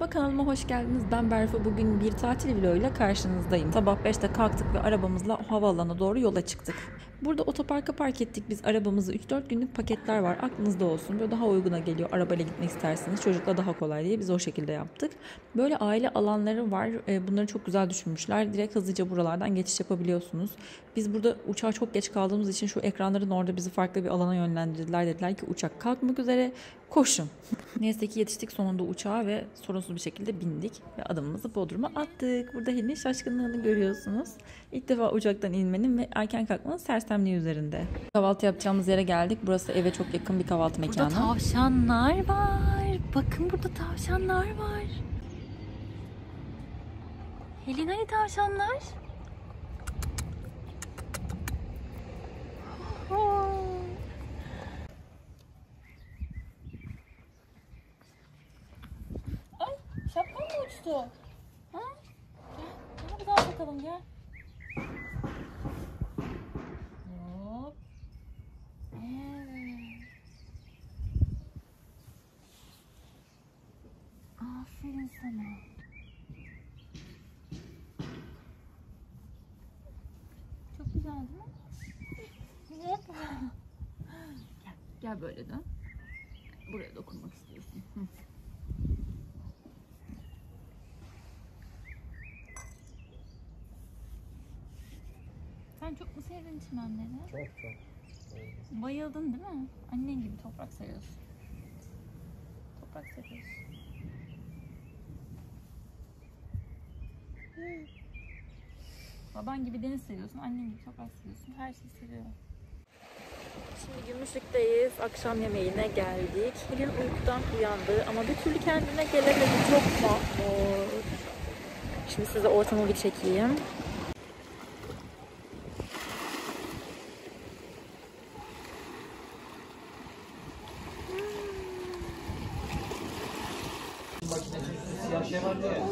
Merhaba, kanalıma hoş geldiniz. Ben Berfa. Bugün bir tatil vloguyla karşınızdayım. Sabah 5'te kalktık ve arabamızla havaalanına doğru yola çıktık. Burada otoparka park ettik biz arabamızı. 3-4 günlük paketler var. Aklınızda olsun. Böyle daha uyguna geliyor. Arabayla gitmek isterseniz çocukla daha kolay diye biz o şekilde yaptık. Böyle aile alanları var. Bunları çok güzel düşünmüşler. Direkt hızlıca buralardan geçiş yapabiliyorsunuz. Biz burada uçağa çok geç kaldığımız için şu ekranların orada bizi farklı bir alana yönlendirdiler. Dediler ki uçak kalkmak üzere, koşun. Neyse ki yetiştik sonunda uçağa ve sorunsuz bir şekilde bindik ve adımımızı Bodrum'a attık. Burada Hil'in şaşkınlığını görüyorsunuz. İlk defa uçaktan inmenin ve erken kalkmanın sersemliği üzerinde. Kahvaltı yapacağımız yere geldik. Burası eve çok yakın bir kahvaltı mekanı. Burada tavşanlar var. Bakın burada tavşanlar var. Helin, hani tavşanlar? Ay, şapkan mı uçtu? Ha? Gel, gel bir daha bakalım, gel. Hop. Evet. Aferin sana. Çok güzel değil mi? Hop. Gel böyle dön. Buraya dokunmak istiyorsun. Hı. Sen çok mu sevdin çimenleri? Çok. Bayıldın değil mi? Annen gibi toprak seviyorsun. Toprak seviyorsun. Baban gibi deniz seviyorsun, annen gibi toprak seviyorsun. Her şeyi seviyor. Şimdi Gümüşlük'teyiz. Akşam yemeğine geldik. Hil'in uykudan uyandı ama bir türlü kendine gelemedi. Çok mahmur. Şimdi size ortamı bir çekeyim. Siyah şey vardı ya.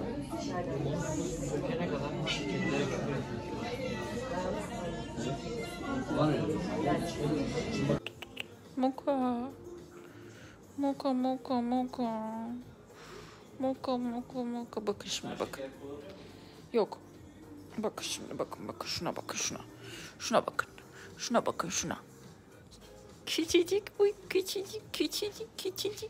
Sökene kadar kedilere küfür var öyle. Moka. Moka. Bakın şimdi bakın. Yok. Bakın şimdi bakın. Şuna bakın şuna. Şuna bakın. Şuna bakın şuna. Küçücük. Uy küçücük.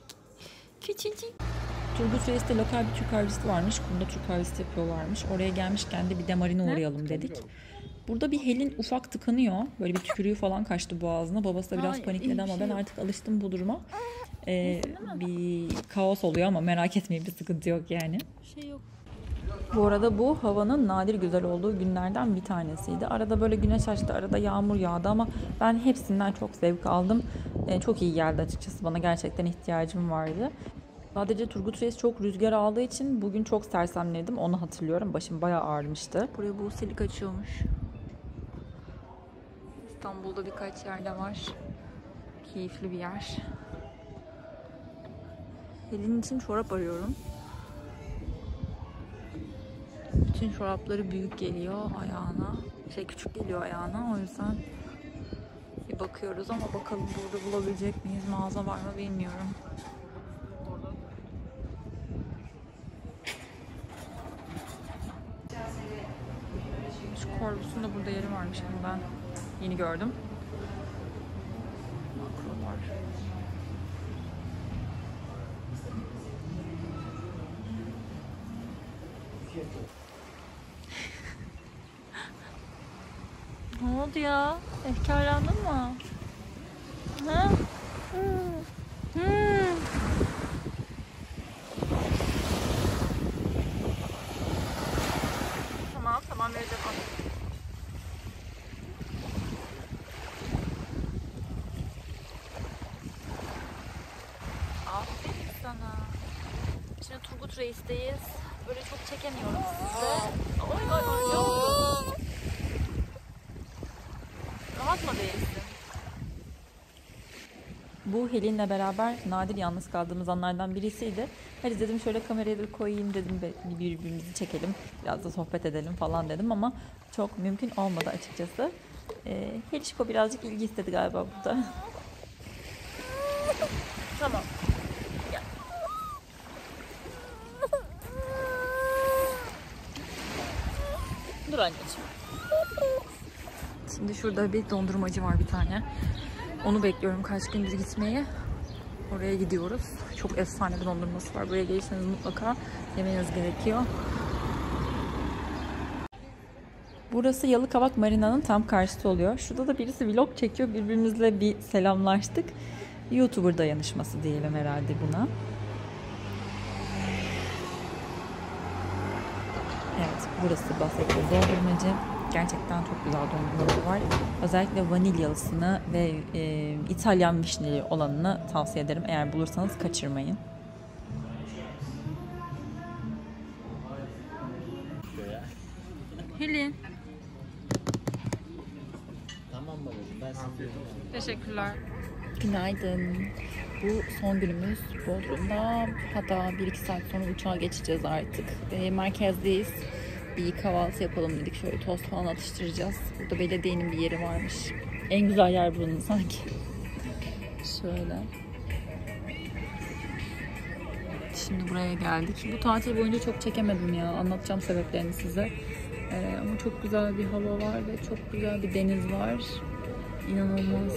Turgut Reis'te lokal bir Türk kahvesi varmış. Kumda Türk kahvesi yapıyorlarmış. Oraya gelmişken de bir demarine uğrayalım dedik. Burada bir Helin ufak tıkanıyor. Böyle bir tükürüğü falan kaçtı boğazına. Babası da biraz panikledi ama ben artık alıştım bu duruma. Bir kaos oluyor ama merak etmeyin, bir sıkıntı yok yani. Şey yok. Bu arada bu havanın nadir güzel olduğu günlerden bir tanesiydi. Arada böyle güneş açtı, arada yağmur yağdı ama ben hepsinden çok zevk aldım. Çok iyi geldi açıkçası. Bana gerçekten ihtiyacım vardı. Sadece Turgut Reis çok rüzgar aldığı için bugün çok sersemledim. Onu hatırlıyorum. Başım bayağı ağrımıştı. Buraya Buse'lik açıyormuş. İstanbul'da birkaç yerde var. Keyifli bir yer. Helin için çorap arıyorum. Bütün çorapları büyük geliyor ayağına. Küçük geliyor ayağına. O yüzden bir bakıyoruz ama bakalım burada bulabilecek miyiz? Mağaza var mı bilmiyorum. Şu Corvus'un da burada yeri varmış. Bunu ben yeni gördüm. Makro var. Ne oldu ya? Efkarlandın mı? Ha? Tamam vereceğim. Aferin sana. Şimdi Turgut Reis'teyiz. Böyle çok çekemiyorum sizi. Oy. Ne oldu? Rahat mı değilsin? Bu Helin'le beraber nadir yalnız kaldığımız anlardan birisiydi. Hadi dedim şöyle kamerayı da koyayım dedim, birbirimizi çekelim, biraz da sohbet edelim falan dedim ama çok mümkün olmadı açıkçası. Helişko birazcık ilgi istedi galiba burada. Tamam. Dur anneciğim. Şimdi şurada bir dondurmacı var bir tane. Onu bekliyorum kaç gündür gitmeyi. Oraya gidiyoruz. Çok efsane bir dondurması var. Buraya gelirseniz mutlaka yemeniz gerekiyor. Burası Yalıkavak Marina'nın tam karşısı oluyor. Şurada da birisi vlog çekiyor. Birbirimizle bir selamlaştık. YouTuber dayanışması diyelim herhalde buna. Evet, burası bahsettiğim dondurmacı. Gerçekten çok güzel dondurmaları var. Özellikle vanilyalısını ve İtalyan vişneli olanını tavsiye ederim. Eğer bulursanız kaçırmayın. Helin. Tamam babacığım ben size Teşekkürler. Günaydın. Bu son günümüz Bodrum'da. Hatta 1-2 saat sonra uçağa geçeceğiz artık. Merkezdeyiz. Bir kahvaltı yapalım dedik. Şöyle tost falan atıştıracağız. Burada belediyenin bir yeri varmış. En güzel yer buranın sanki. Şöyle. Şimdi buraya geldik. Bu tatil boyunca çok çekemedim ya. Anlatacağım sebeplerini size. Ama çok güzel bir hava var ve çok güzel bir deniz var. İnanılmaz.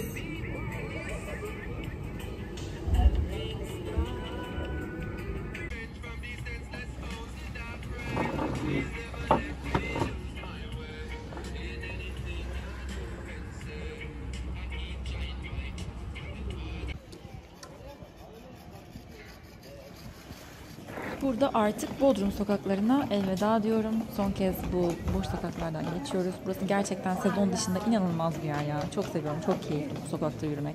Burada artık Bodrum sokaklarına elveda diyorum. Son kez bu boş sokaklardan geçiyoruz. Burası gerçekten sezon dışında inanılmaz bir yer ya. Çok seviyorum, çok keyifli bu sokakta yürümek.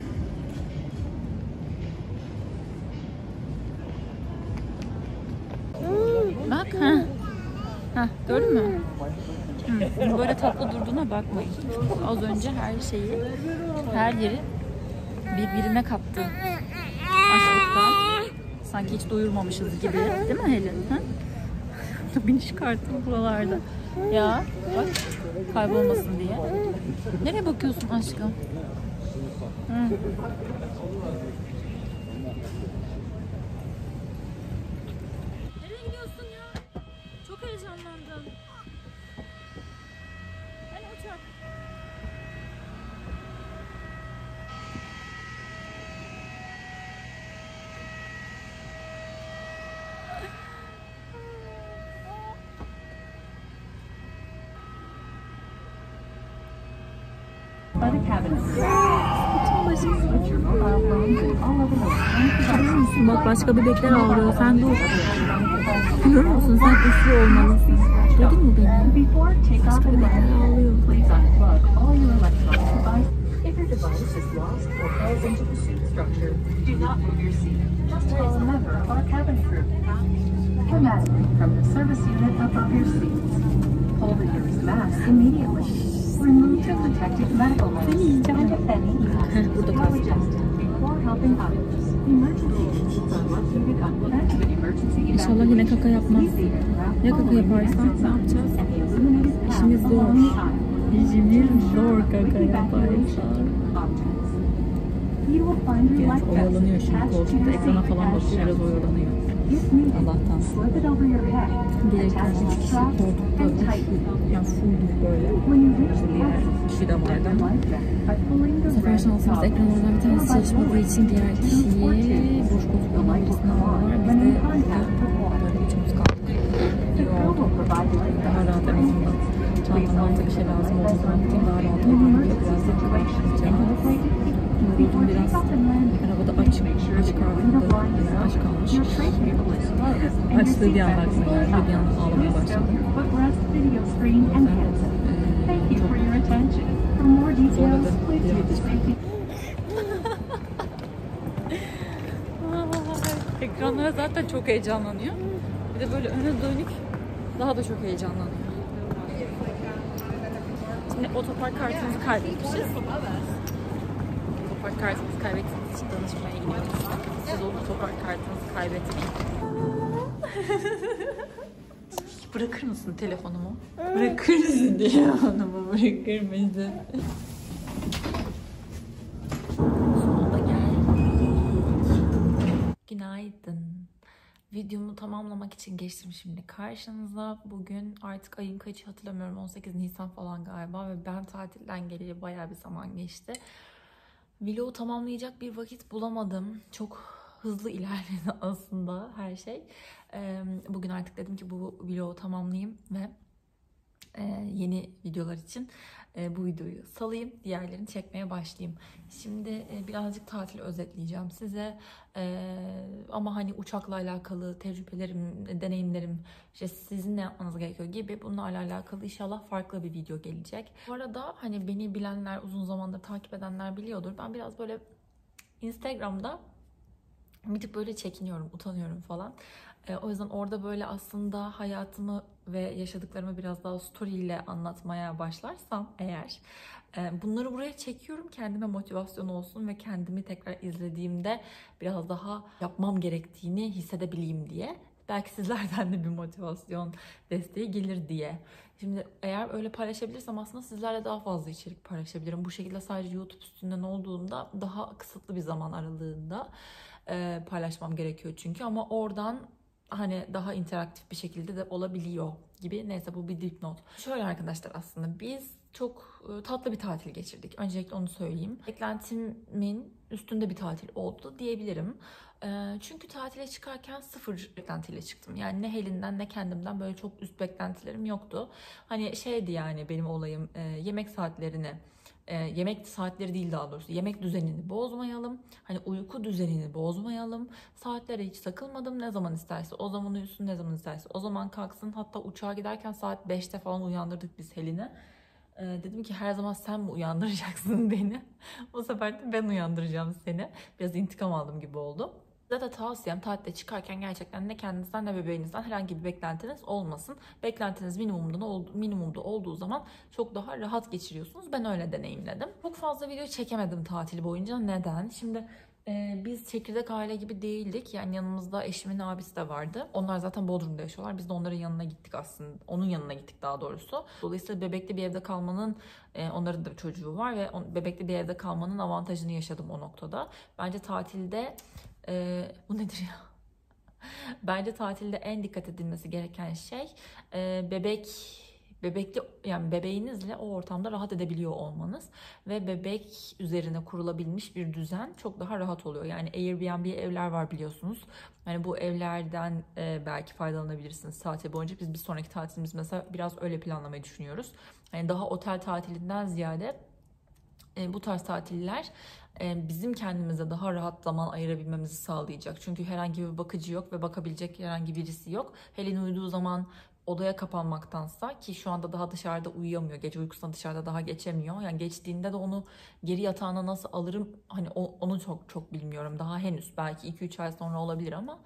Bak ha. Gördün mü? Böyle tatlı durduğuna bakmayın. Az önce her yeri birbirine kattı. Açlıktan. Sanki hiç doyurmamışız gibi. Değil mi Helin? Ha? Beni çıkarttım buralarda. Ya bak kaybolmasın diye. Nereye bakıyorsun aşkım? Hı. Nereye gidiyorsun ya? Çok heyecanlandım. Hani uçak? Bak başka bebekler ağlıyor. Sen dur. Görüyor musun? Sen uslu olmalısın. Duydun mu beni? Başka bebekler ağlıyor. If your device is lost or falls into the seat structure, do not move your seat. Just call a member of our cabin crew. Dramatically from the service unit above your seats. Pull the nearest mask immediately. Remove the protective medical mask and if any, ask the psychologist before helping others. Emergency exits are located on preventative emergency İnşallah yine kaka yapmaz. Ya kaka yaparsa ne yapacağız? İşimiz zor. İşimiz zor kaka yaparsa. Biraz oyalanıyor şimdi koltukta. Ekrana falan bakıyor. Biraz oyalanıyor. Allah'tan. Gelirken bir kişi koltukta yani fulldük böyle. Diğer kişi de vardı ama bu sefer şansımız ekran oradan bir tanesi çalışmadığı için diğer kişiyi boş koltuklarından birisine aldılar. Biz de böyle üçümüz kaldık. İyi oldu. Daha rahat en azından. Çantamda bir şey lazım olduğu zaman daha rahat olabiliyor. Biraz da kalkacağız. Yoruldum biraz. Arabada aç kaldı. Aç kalmış. Açlığı bir anda aklıma geldi. Bir anda ağlamaya başladım. Zorladı. Ekranlara zaten çok heyecanlanıyor. Bir de böyle öne dönük daha da çok heyecanlanıyor. Şimdi otopark kartımızı kaybetmişiz. Otopark kartımızı kaybettiğimiz için danışmaya gidiyoruz. Siz o otopark kartınızı kaybetmeyin. Bırakır mısın telefonumu? Bırakır mısın telefonumu? Bırakır mısın? Sonunda geldim. Günaydın. Videomu tamamlamak için geçtim şimdi karşınıza. Bugün artık ayın kaçı hatırlamıyorum, 18 Nisan falan galiba ve ben tatilden geleli bayağı bir zaman geçti. Vlogu tamamlayacak bir vakit bulamadım. Çok hızlı ilerledi aslında her şey. Bugün artık dedim ki bu vlogu tamamlayayım ve yeni videolar için bu videoyu salayım, diğerlerini çekmeye başlayayım. Şimdi birazcık tatil özetleyeceğim size. Ama hani uçakla alakalı tecrübelerim, deneyimlerim, işte sizin ne yapmanız gerekiyor gibi bunlarla alakalı inşallah farklı bir video gelecek. Bu arada hani beni bilenler, uzun zamandır takip edenler biliyordur. Ben biraz böyle Instagram'da bir tık böyle çekiniyorum, utanıyorum falan. O yüzden orada böyle aslında hayatımı ve yaşadıklarımı biraz daha story ile anlatmaya başlarsam eğer, bunları buraya çekiyorum kendime motivasyon olsun ve kendimi tekrar izlediğimde biraz daha yapmam gerektiğini hissedebileyim diye. Belki sizlerden de bir motivasyon desteği gelir diye. Şimdi eğer öyle paylaşabilirsem aslında sizlerle daha fazla içerik paylaşabilirim. Bu şekilde sadece YouTube üstünden olduğunda daha kısıtlı bir zaman aralığında paylaşmam gerekiyor çünkü, ama oradan hani daha interaktif bir şekilde de olabiliyor gibi. Neyse, bu bir dipnot. Şöyle arkadaşlar, aslında biz çok tatlı bir tatil geçirdik. Öncelikle onu söyleyeyim. Beklentimin üstünde bir tatil oldu diyebilirim. Çünkü tatile çıkarken sıfır beklentiyle çıktım. Yani ne Helin'den ne kendimden böyle çok üst beklentilerim yoktu. Hani şeydi yani benim olayım, yemek saatlerini, yemek saatleri değil daha doğrusu, yemek düzenini bozmayalım. Hani uyku düzenini bozmayalım. Saatlere hiç takılmadım. Ne zaman isterse o zaman uyusun, ne zaman isterse o zaman kalksın. Hatta uçağa giderken saat 5'te falan uyandırdık biz Helin'i. Dedim ki her zaman sen mi uyandıracaksın beni? Bu sefer de ben uyandıracağım seni. Biraz intikam aldım gibi oldu. Zaten tavsiyem, tatile çıkarken gerçekten ne kendinizden ne bebeğinizden herhangi bir beklentiniz olmasın. Beklentiniz minimumda olduğu zaman çok daha rahat geçiriyorsunuz. Ben öyle deneyimledim. Çok fazla video çekemedim tatil boyunca. Neden? Şimdi biz çekirdek aile gibi değildik. Yani yanımızda eşimin abisi de vardı. Onlar zaten Bodrum'da yaşıyorlar. Biz de onların yanına gittik aslında. Onun yanına gittik daha doğrusu. Dolayısıyla bebekli bir evde kalmanın, onların da çocuğu var ve bebekli bir evde kalmanın avantajını yaşadım o noktada. Bence tatilde bu nedir ya? Bence tatilde en dikkat edilmesi gereken şey bebekli, yani bebeğinizle o ortamda rahat edebiliyor olmanız ve bebek üzerine kurulabilmiş bir düzen çok daha rahat oluyor. Yani Airbnb evler var biliyorsunuz. Yani bu evlerden belki faydalanabilirsiniz tatil boyunca. Biz bir sonraki tatilimiz mesela biraz öyle planlamayı düşünüyoruz. Yani daha otel tatilinden ziyade bu tarz tatiller bizim kendimize daha rahat zaman ayırabilmemizi sağlayacak. Çünkü herhangi bir bakıcı yok ve bakabilecek herhangi birisi yok. Helen uyuduğu zaman odaya kapanmaktansa, ki şu anda daha dışarıda uyuyamıyor. Gece uykusuna dışarıda daha geçemiyor. Yani geçtiğinde de onu geri yatağına nasıl alırım, hani onu çok bilmiyorum. Daha henüz belki 2-3 ay sonra olabilir ama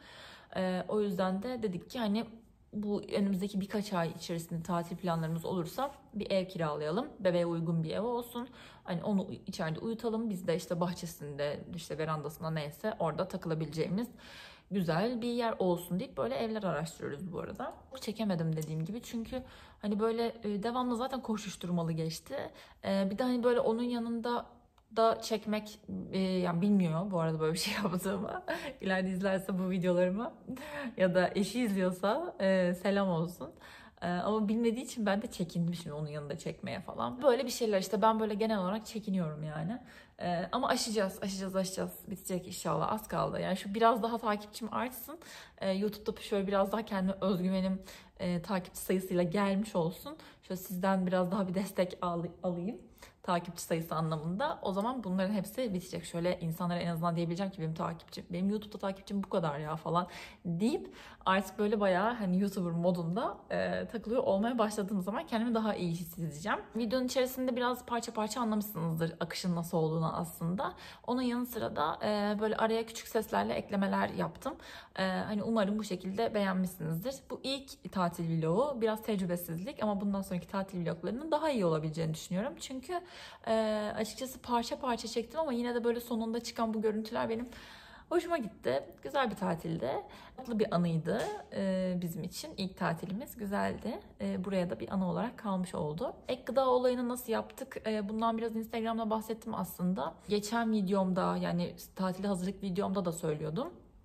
o yüzden de dedik ki hani bu önümüzdeki birkaç ay içerisinde tatil planlarımız olursa bir ev kiralayalım. Bebeğe uygun bir ev olsun. Hani onu içeride uyutalım. Biz de işte bahçesinde, işte verandasında neyse orada takılabileceğimiz güzel bir yer olsun deyip böyle evler araştırıyoruz bu arada. Çok çekemedim dediğim gibi çünkü hani böyle devamlı zaten koşuşturmalı geçti. Bir de hani böyle onun yanında da çekmek, yani bilmiyor bu arada böyle bir şey yaptığımı. İleride izlerse bu videolarımı ya da eşi izliyorsa selam olsun. Ama bilmediği için ben de çekindim şimdi onun yanında çekmeye falan. Böyle bir şeyler işte, ben böyle genel olarak çekiniyorum yani. Ama aşacağız. Bitecek inşallah, az kaldı. Yani şu biraz daha takipçim artsın. YouTube'da şöyle biraz daha kendi özgüvenim takipçi sayısıyla gelmiş olsun. Şöyle sizden biraz daha bir destek alayım. Takipçi sayısı anlamında. O zaman bunların hepsi bitecek. Şöyle insanlara en azından diyebileceğim ki benim YouTube'da takipçim bu kadar ya falan deyip artık böyle bayağı hani YouTuber modunda takılıyor olmaya başladığım zaman kendimi daha iyi hissedeceğim. Videonun içerisinde biraz parça parça anlamışsınızdır akışın nasıl olduğunu aslında. Onun yanı sıra da böyle araya küçük seslerle eklemeler yaptım. Hani umarım bu şekilde beğenmişsinizdir. Bu ilk tatil vlogu biraz tecrübesizlik ama bundan sonraki tatil vloglarının daha iyi olabileceğini düşünüyorum. Çünkü açıkçası parça parça çektim ama yine de böyle sonunda çıkan bu görüntüler benim hoşuma gitti. Güzel bir tatildi. Tatlı bir anıydı bizim için. İlk tatilimiz güzeldi. Buraya da bir anı olarak kalmış oldu. Ek gıda olayını nasıl yaptık? Bundan biraz Instagram'da bahsettim aslında. Geçen videomda, yani tatile hazırlık videomda da söylüyordum.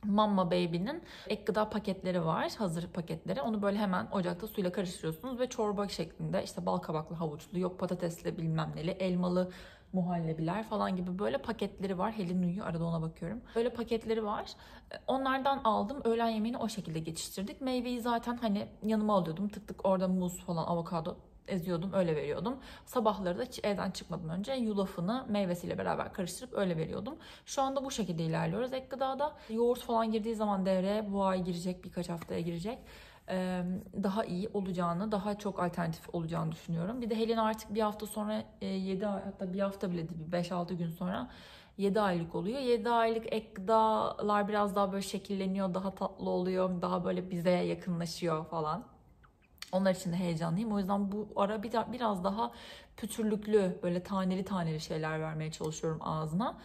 Mama Baby'nin ek gıda paketleri var. Hazır paketleri. Onu böyle hemen ocakta suyla karıştırıyorsunuz ve çorba şeklinde işte bal kabaklı, havuçlu, yok patatesli bilmem neli, elmalı muhallebiler falan gibi böyle paketleri var. Helin uyuyor. Arada ona bakıyorum. Böyle paketleri var. Onlardan aldım. Öğlen yemeğini o şekilde geçiştirdik. Meyveyi zaten hani yanıma alıyordum. Tık tık orada muz falan, avokado eziyordum, öyle veriyordum. Sabahları da evden çıkmadan önce yulafını meyvesiyle beraber karıştırıp öyle veriyordum. Şu anda bu şekilde ilerliyoruz ek gıdada. Yoğurt falan girdiği zaman devreye bu ay girecek, birkaç haftaya girecek. Daha iyi olacağını, daha çok alternatif olacağını düşünüyorum. Bir de Helin artık bir hafta sonra 7 ay, hatta bir hafta bile değil, 5-6 gün sonra 7 aylık oluyor. 7 aylık ek gıdalar biraz daha böyle şekilleniyor, daha tatlı oluyor, daha böyle bize yakınlaşıyor falan. Onlar için de heyecanlıyım. O yüzden bu ara biraz daha pütürlüklü, böyle taneli taneli şeyler vermeye çalışıyorum ağzına.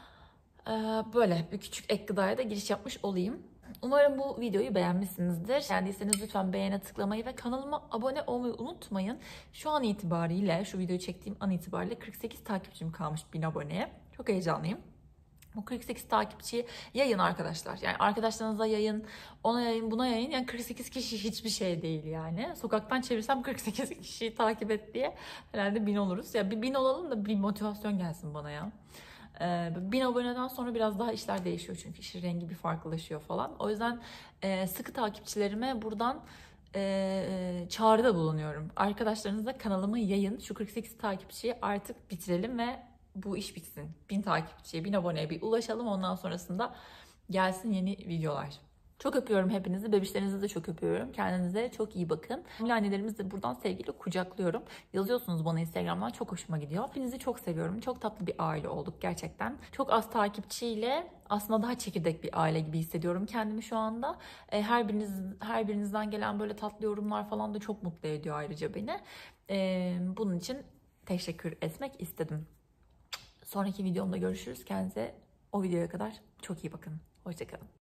Böyle bir küçük ek gıdaya da giriş yapmış olayım. Umarım bu videoyu beğenmişsinizdir. Beğendiyseniz lütfen beğene tıklamayı ve kanalıma abone olmayı unutmayın. Şu an itibariyle, şu videoyu çektiğim an itibariyle 48 takipçim kalmış 1000 aboneye. Çok heyecanlıyım. O 48 takipçiyi yayın arkadaşlar. Yani arkadaşlarınıza yayın, ona yayın, buna yayın. Yani 48 kişi hiçbir şey değil yani. Sokaktan çevirsem 48 kişiyi takip et diye herhalde 1000 oluruz. Ya bir 1000 olalım da bir motivasyon gelsin bana ya. 1000 aboneden sonra biraz daha işler değişiyor çünkü işin rengi bir farklılaşıyor falan. O yüzden sıkı takipçilerime buradan çağrıda bulunuyorum. Arkadaşlarınızla kanalımı yayın. Şu 48 takipçiyi artık bitirelim ve bu iş bitsin. 1000 takipçiye, 1000 aboneye bir ulaşalım. Ondan sonrasında gelsin yeni videolar. Çok öpüyorum hepinizi. Bebişlerinizi de çok öpüyorum. Kendinize çok iyi bakın. Hamile annelerimizi de buradan sevgiyle kucaklıyorum. Yazıyorsunuz bana Instagram'dan. Çok hoşuma gidiyor. Hepinizi çok seviyorum. Çok tatlı bir aile olduk gerçekten. Çok az takipçiyle aslında daha çekirdek bir aile gibi hissediyorum kendimi şu anda. Her birinizden gelen böyle tatlı yorumlar falan da çok mutlu ediyor ayrıca beni. Bunun için teşekkür etmek istedim. Sonraki videomda görüşürüz. Kendinize o videoya kadar çok iyi bakın. Hoşça kalın.